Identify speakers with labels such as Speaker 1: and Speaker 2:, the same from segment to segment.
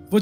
Speaker 1: वो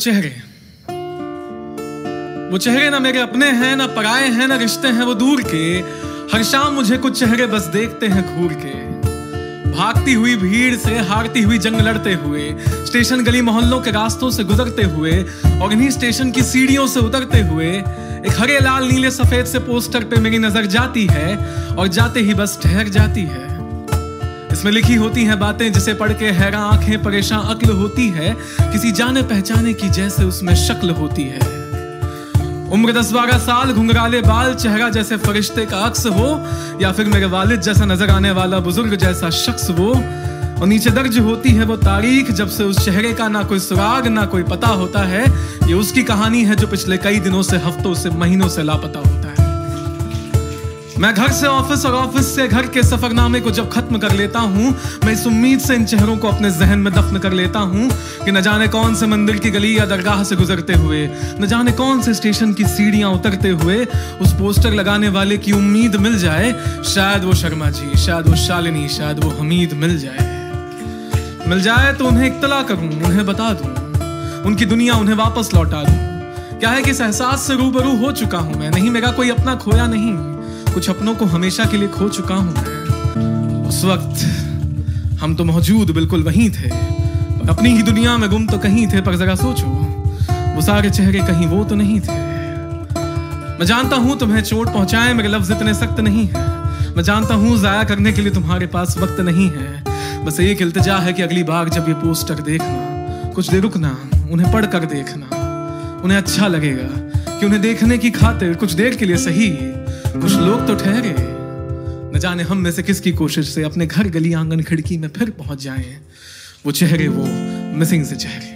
Speaker 1: चेहरे ना मेरे अपने हैं, ना पराए हैं, ना रिश्ते हैं वो दूर के। हर शाम मुझे कुछ चेहरे बस देखते हैं घूर के। भागती हुई भीड़ से, हारती हुई जंग लड़ते हुए, स्टेशन गली मोहल्लों के रास्तों से गुजरते हुए और इन्हीं स्टेशन की सीढ़ियों से उतरते हुए एक हरे लाल नीले सफेद से पोस्टर पे मेरी नजर जाती है और जाते ही बस ठहर जाती है। इसमें लिखी होती हैं बातें जिसे पढ़ के हैरान आंखें परेशान अक्ल होती है, किसी जाने पहचाने की जैसे उसमें शक्ल होती है। उम्र 10-12 साल, घुंघराले बाल, चेहरा जैसे फरिश्ते का अक्स हो या फिर मेरे वालिद जैसा नजर आने वाला बुजुर्ग जैसा शख्स वो। और नीचे दर्ज होती है वो तारीख जब से उस चेहरे का ना कोई सुराग ना कोई पता होता है। ये उसकी कहानी है जो पिछले कई दिनों से, हफ्तों से, महीनों से लापता होता है। मैं घर से ऑफिस और ऑफिस से घर के सफरनामे को जब खत्म कर लेता हूं, मैं इस उम्मीद से इन चेहरों को अपने जहन में दफन कर लेता हूं कि न जाने कौन से मंदिर की गली या दरगाह से गुजरते हुए, न जाने कौन से स्टेशन की सीढ़ियां उतरते हुए उस पोस्टर लगाने वाले की उम्मीद मिल जाए। शायद वो शर्मा जी, शायद वो शालिनी, शायद वो हमीद मिल जाए तो उन्हें इत्तला करूं, उन्हें बता दूं, उनकी दुनिया उन्हें वापस लौटा दूं। क्या है कि इस एहसास से रूबरू हो चुका हूं मैं, नहीं मेरा कोई अपना खोया नहीं, कुछ अपनों को हमेशा के लिए खो चुका हूं मैं। उस वक्त हम तो मौजूद बिल्कुल वहीं थे, पर अपनी ही दुनिया में गुम तो कहीं थे। पर जरा सोचो, वो सारे चेहरे कहीं वो तो नहीं थे। मैं जानता हूं तुम्हें चोट पहुंचाए मेरे लफ्ज इतने सख्त नहीं है। मैं जानता हूं जाया करने के लिए तुम्हारे पास वक्त नहीं है। बस एक इल्तिजा है कि अगली बार जब ये पोस्टर देखना, कुछ देर रुकना, उन्हें पढ़ कर देखना। उन्हें अच्छा लगेगा कि उन्हें देखने की खातिर कुछ देर के लिए सही कुछ लोग तो ठहरे। न जाने हम में से किसकी कोशिश से अपने घर, गली, आंगन, खिड़की में फिर पहुंच जाएं वो चेहरे, वो मिसिंग से चेहरे।